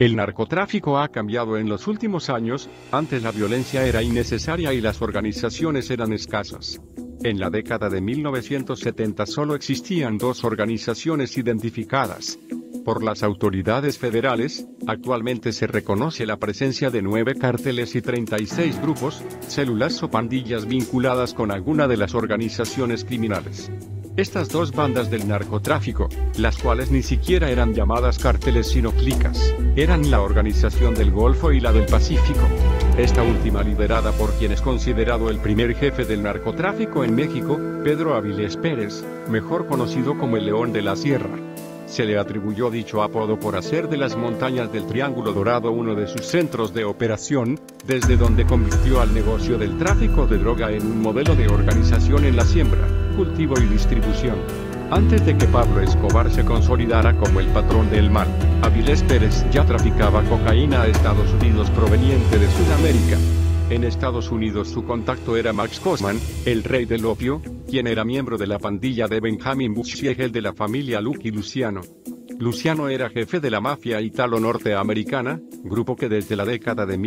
El narcotráfico ha cambiado en los últimos años. Antes la violencia era innecesaria y las organizaciones eran escasas. En la década de 1970 solo existían 2 organizaciones identificadas por las autoridades federales. Actualmente se reconoce la presencia de 9 cárteles y 36 grupos, células o pandillas vinculadas con alguna de las organizaciones criminales. Estas 2 bandas del narcotráfico, las cuales ni siquiera eran llamadas cárteles sino clicas, eran la Organización del Golfo y la del Pacífico. Esta última liderada por quien es considerado el primer jefe del narcotráfico en México, Pedro Avilés Pérez, mejor conocido como el León de la Sierra. Se le atribuyó dicho apodo por hacer de las montañas del Triángulo Dorado uno de sus centros de operación, desde donde convirtió al negocio del tráfico de droga en un modelo de organización en la siembra, cultivo y distribución. Antes de que Pablo Escobar se consolidara como el patrón del mal, Avilés Pérez ya traficaba cocaína a Estados Unidos proveniente de Sudamérica. En Estados Unidos su contacto era Max Cosman, el rey del opio, quien era miembro de la pandilla de Benjamin Bussiegel de la familia Lucky Luciano. Luciano era jefe de la mafia italo-norteamericana, grupo que desde la década de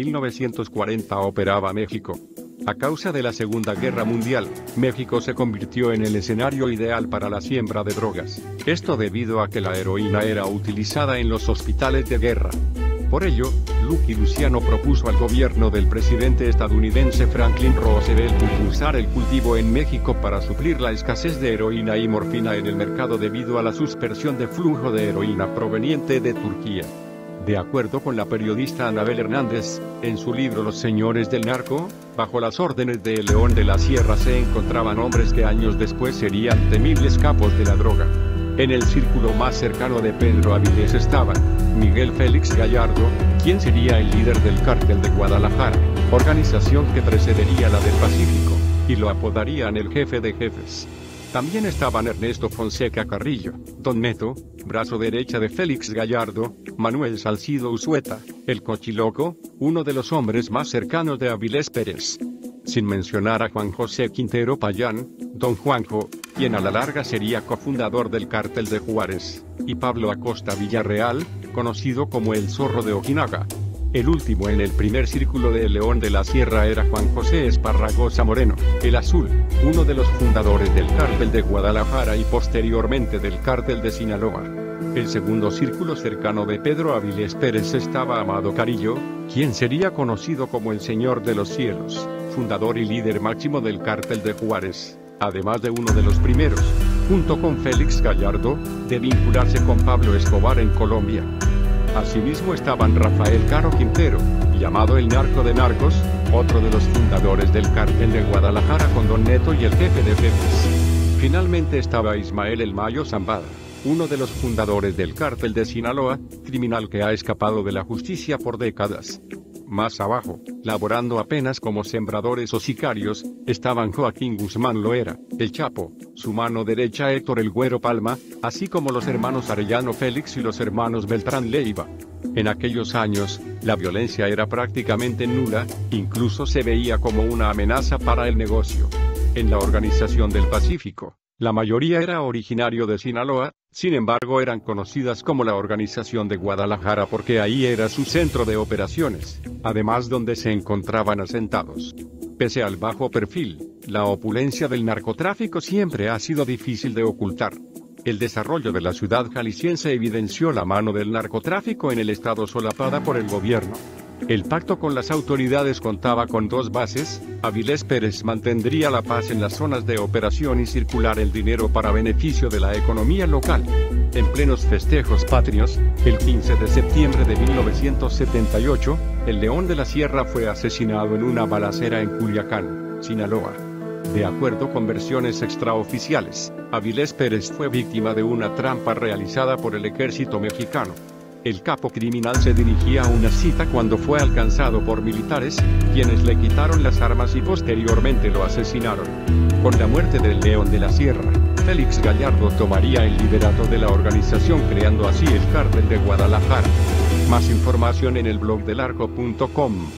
1940 operaba México. A causa de la Segunda Guerra Mundial, México se convirtió en el escenario ideal para la siembra de drogas. Esto debido a que la heroína era utilizada en los hospitales de guerra. Por ello, Lucky Luciano propuso al gobierno del presidente estadounidense Franklin Roosevelt impulsar el cultivo en México para suplir la escasez de heroína y morfina en el mercado debido a la suspersión de flujo de heroína proveniente de Turquía. De acuerdo con la periodista Anabel Hernández, en su libro Los Señores del Narco, bajo las órdenes de El León de la Sierra se encontraban hombres que años después serían temibles capos de la droga. En el círculo más cercano de Pedro Avilés estaban Miguel Félix Gallardo, quien sería el líder del Cártel de Guadalajara, organización que precedería la del Pacífico, y lo apodarían el jefe de jefes. También estaban Ernesto Fonseca Carrillo, Don Neto, brazo derecha de Félix Gallardo, Manuel Salcido Usueta, el Cochiloco, uno de los hombres más cercanos de Avilés Pérez. Sin mencionar a Juan José Quintero Payán, Don Juanjo, quien a la larga sería cofundador del Cártel de Juárez, y Pablo Acosta Villarreal, conocido como el Zorro de Ojinaga. El último en el primer círculo de El León de la Sierra era Juan José Esparragosa Moreno, el Azul, uno de los fundadores del Cártel de Guadalajara y posteriormente del Cártel de Sinaloa. El segundo círculo cercano de Pedro Avilés Pérez estaba Amado Carrillo, quien sería conocido como el Señor de los Cielos, fundador y líder máximo del Cártel de Juárez, además de uno de los primeros, junto con Félix Gallardo, de vincularse con Pablo Escobar en Colombia. Asimismo estaban Rafael Caro Quintero, llamado el Narco de Narcos, otro de los fundadores del Cártel de Guadalajara con Don Neto y el jefe de jefes. Finalmente estaba Ismael El Mayo Zambada, uno de los fundadores del Cártel de Sinaloa, criminal que ha escapado de la justicia por décadas. Más abajo, laborando apenas como sembradores o sicarios, estaban Joaquín Guzmán Loera, el Chapo, su mano derecha Héctor El Güero Palma, así como los hermanos Arellano Félix y los hermanos Beltrán Leiva. En aquellos años, la violencia era prácticamente nula, incluso se veía como una amenaza para el negocio. En la Organización del Pacífico, la mayoría era originario de Sinaloa, sin embargo eran conocidas como la Organización de Guadalajara porque ahí era su centro de operaciones, además donde se encontraban asentados. Pese al bajo perfil, la opulencia del narcotráfico siempre ha sido difícil de ocultar. El desarrollo de la ciudad jalisciense evidenció la mano del narcotráfico en el estado solapada por el gobierno. El pacto con las autoridades contaba con 2 bases. Avilés Pérez mantendría la paz en las zonas de operación y circular el dinero para beneficio de la economía local. En plenos festejos patrios, el 15 de septiembre de 1978, el León de la Sierra fue asesinado en una balacera en Culiacán, Sinaloa. De acuerdo con versiones extraoficiales, Avilés Pérez fue víctima de una trampa realizada por el ejército mexicano. El capo criminal se dirigía a una cita cuando fue alcanzado por militares, quienes le quitaron las armas y posteriormente lo asesinaron. Con la muerte del León de la Sierra, Félix Gallardo tomaría el liderato de la organización creando así el Cártel de Guadalajara. Más información en el blog delarco.com.